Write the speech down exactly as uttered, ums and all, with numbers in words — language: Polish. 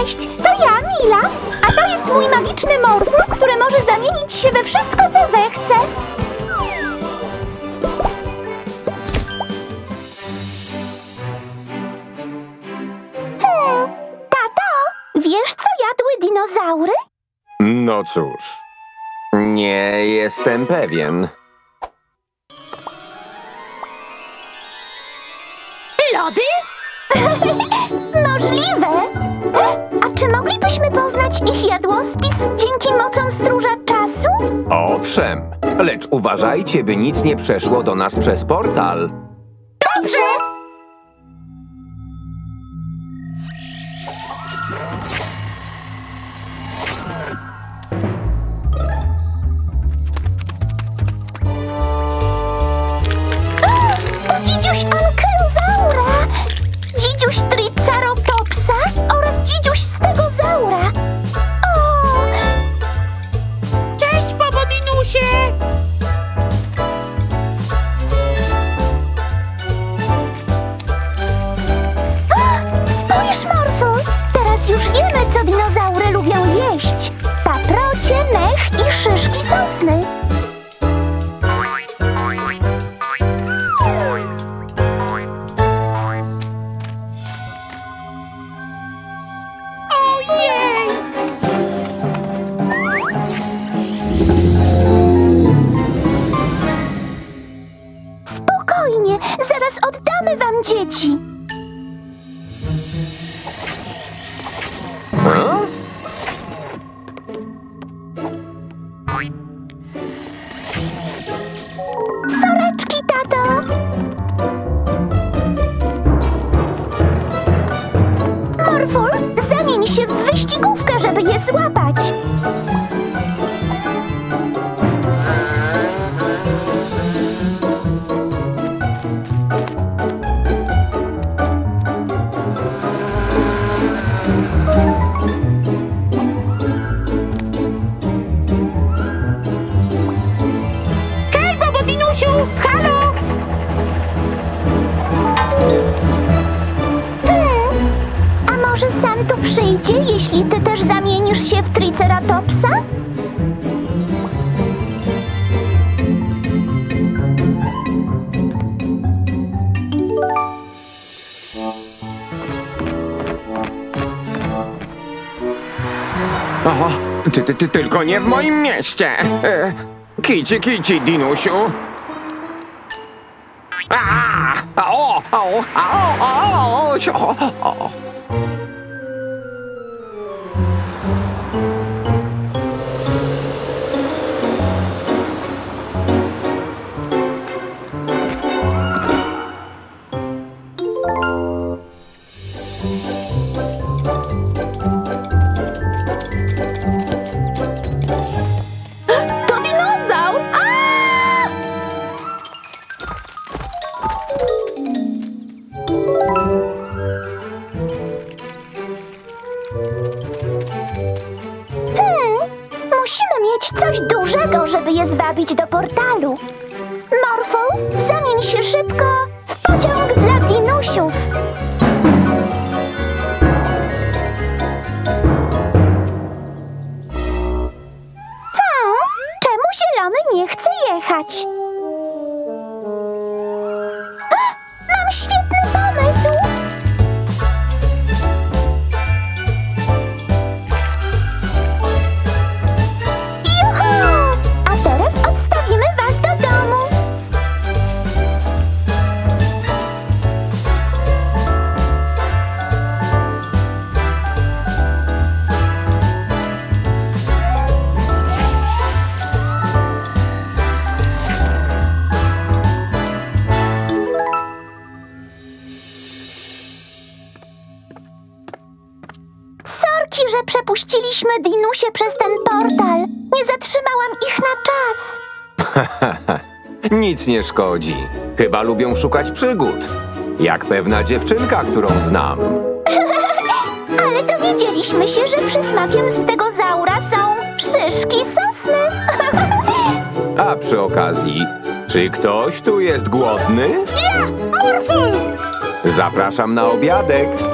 Cześć, to ja, Mila. A to jest mój magiczny Morful, który może zamienić się we wszystko, co zechce. Hmm, tato, wiesz, co jadły dinozaury? No cóż, nie jestem pewien. Lody? Możliwe. A czy moglibyśmy poznać ich jadłospis dzięki mocom stróża czasu? Owszem, lecz uważajcie, by nic nie przeszło do nas przez portal. Dobrze! To dzidziuś Ankylozaura, dzidziuś Triceratopsa oraz dzidziuś Stegozaura. O! Cześć, Popodinusie! Spójrz, Morful! Teraz już wiemy, co dinozaury lubią jeść. Paprocie, mech i szyszki sosny. Spokojnie, zaraz oddamy wam dzieci. A? Soreczki, tato! Morful, zamień się w wyścigówkę, żeby je złapać. Hej, Popodinusiu! Halo! Hmm, a może sam tu przyjdzie, jeśli ty też zamienisz się w Triceratopsa? Oho, ty, ty, ty tylko nie w moim mieście. E, kici, kici, Dinusiu. A, o, o, o, o, o, o. To dinozaur! Aaaa! Hmm, musimy mieć coś dużego, żeby je zwabić do portalu. Morful, zamień się szybko w pociąg dla dinusiów. Hmm, czemu zielony nie chce jechać? A, mam świetny pomysł! Juhu! A teraz odstawimy was do domu. Sorki, że przepuściliśmy dinusie przez ten portal. Nie zatrzymałam ich na czas. Nic nie szkodzi. Chyba lubią szukać przygód. Jak pewna dziewczynka, którą znam. Ale dowiedzieliśmy się, że przysmakiem stegozaura są szyszki sosny. A przy okazji, czy ktoś tu jest głodny? Ja, Morful! Zapraszam na obiadek.